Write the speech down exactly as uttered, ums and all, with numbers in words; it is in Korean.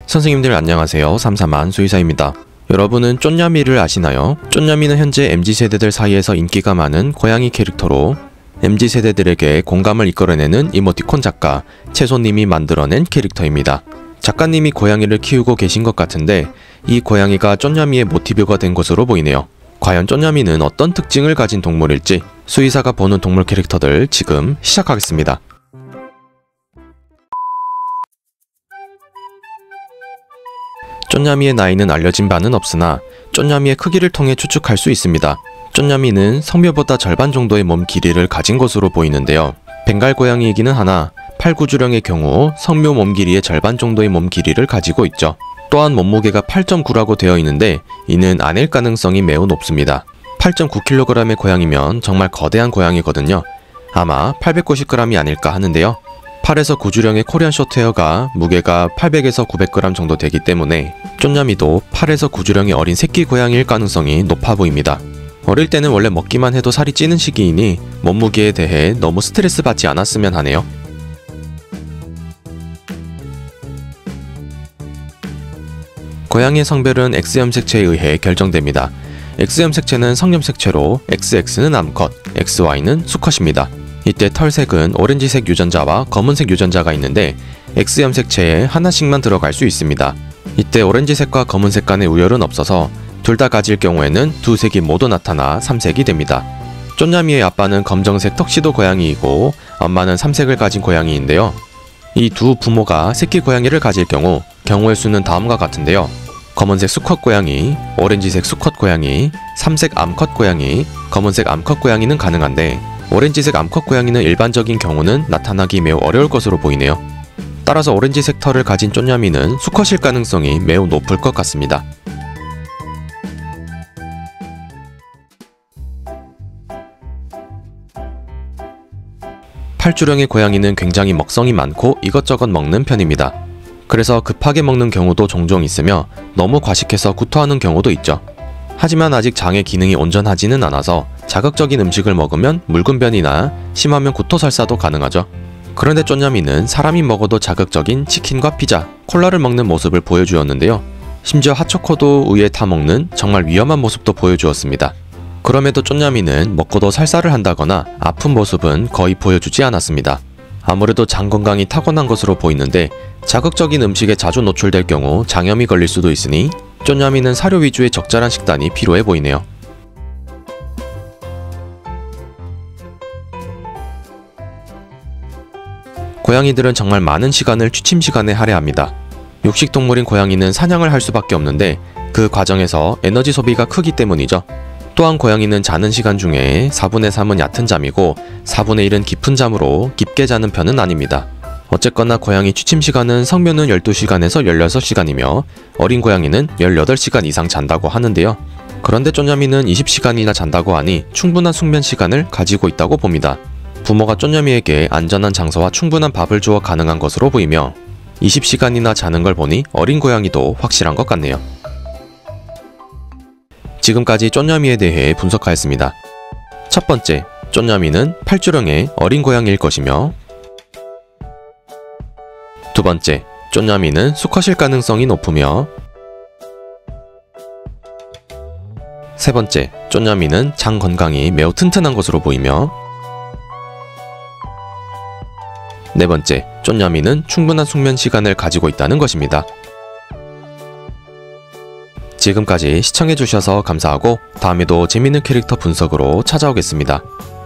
선생님들 안녕하세요. 삼삼한 수의사입니다. 여러분은 쫀냐미를 아시나요? 쫀냐미는 현재 엠지 세대들 사이에서 인기가 많은 고양이 캐릭터로 엠지 세대들에게 공감을 이끌어내는 이모티콘 작가 채소님이 만들어낸 캐릭터입니다. 작가님이 고양이를 키우고 계신 것 같은데 이 고양이가 쫀냐미의 모티브가 된 것으로 보이네요. 과연 쫀냐미는 어떤 특징을 가진 동물일지 수의사가 보는 동물 캐릭터들 지금 시작하겠습니다. 쫀냐미의 나이는 알려진 바는 없으나 쫀냐미의 크기를 통해 추측할 수 있습니다. 쫀냐미는 성묘보다 절반 정도의 몸 길이를 가진 것으로 보이는데요. 벵갈 고양이이기는 하나 팔구주령의 경우 성묘 몸 길이의 절반 정도의 몸 길이를 가지고 있죠. 또한 몸무게가 팔 점 구라고 되어 있는데 이는 아닐 가능성이 매우 높습니다. 팔 점 구 킬로그램의 고양이면 정말 거대한 고양이거든요. 아마 팔백구십 그램이 아닐까 하는데요. 팔에서 구주령의 코리안 숏헤어가 무게가 팔백에서 구백 그램 정도 되기 때문에 쫀냐미도 팔에서 구주령의 어린 새끼 고양이일 가능성이 높아 보입니다. 어릴 때는 원래 먹기만 해도 살이 찌는 시기이니 몸무게에 대해 너무 스트레스 받지 않았으면 하네요. 고양이의 성별은 X염색체에 의해 결정됩니다. X염색체는 성염색체로 엑스엑스는 암컷, 엑스와이는 수컷입니다. 이때 털색은 오렌지색 유전자와 검은색 유전자가 있는데 X염색체에 하나씩만 들어갈 수 있습니다. 이때 오렌지색과 검은색 간의 우열은 없어서 둘 다 가질 경우에는 두 색이 모두 나타나 삼색이 됩니다. 쫀냐미의 아빠는 검정색 턱시도 고양이이고 엄마는 삼색을 가진 고양이인데요. 이 두 부모가 새끼 고양이를 가질 경우 경우의 수는 다음과 같은데요. 검은색 수컷 고양이, 오렌지색 수컷 고양이, 삼색 암컷 고양이, 검은색 암컷 고양이는 가능한데 오렌지색 암컷 고양이는 일반적인 경우는 나타나기 매우 어려울 것으로 보이네요. 따라서 오렌지색 털을 가진 쫀냐미는 수컷일 가능성이 매우 높을 것 같습니다. 팔주령의 고양이는 굉장히 먹성이 많고 이것저것 먹는 편입니다. 그래서 급하게 먹는 경우도 종종 있으며 너무 과식해서 구토하는 경우도 있죠. 하지만 아직 장의 기능이 온전하지는 않아서 자극적인 음식을 먹으면 묽은변이나 심하면 구토설사도 가능하죠. 그런데 쫀냐미는 사람이 먹어도 자극적인 치킨과 피자, 콜라를 먹는 모습을 보여주었는데요. 심지어 핫초코도 우유에 타먹는 정말 위험한 모습도 보여주었습니다. 그럼에도 쫀냐미는 먹고도 살살을 한다거나 아픈 모습은 거의 보여주지 않았습니다. 아무래도 장 건강이 타고난 것으로 보이는데 자극적인 음식에 자주 노출될 경우 장염이 걸릴 수도 있으니 쫀냐미는 사료 위주의 적절한 식단이 필요해 보이네요. 고양이들은 정말 많은 시간을 취침 시간에 할애합니다. 육식동물인 고양이는 사냥을 할 수밖에 없는데 그 과정에서 에너지 소비가 크기 때문이죠. 또한 고양이는 자는 시간 중에 사분의 삼은 얕은 잠이고 사분의 일은 깊은 잠으로 깊게 자는 편은 아닙니다. 어쨌거나 고양이 취침 시간은 성묘는 열두 시간에서 열여섯 시간이며 어린 고양이는 열여덟 시간 이상 잔다고 하는데요. 그런데 쫀냐미는 이십 시간이나 잔다고 하니 충분한 숙면 시간을 가지고 있다고 봅니다. 부모가 쫀냐미에게 안전한 장소와 충분한 밥을 주어 가능한 것으로 보이며 이십 시간이나 자는 걸 보니 어린 고양이도 확실한 것 같네요. 지금까지 쫀냐미에 대해 분석하였습니다. 첫 번째, 쫀냐미는 팔주령의 어린 고양이일 것이며 두 번째, 쫀냐미는 수컷일 가능성이 높으며 세 번째, 쫀냐미는 장 건강이 매우 튼튼한 것으로 보이며 네 번째, 쫀냐미는 충분한 숙면 시간을 가지고 있다는 것입니다. 지금까지 시청해주셔서 감사하고 다음에도 재밌는 캐릭터 분석으로 찾아오겠습니다.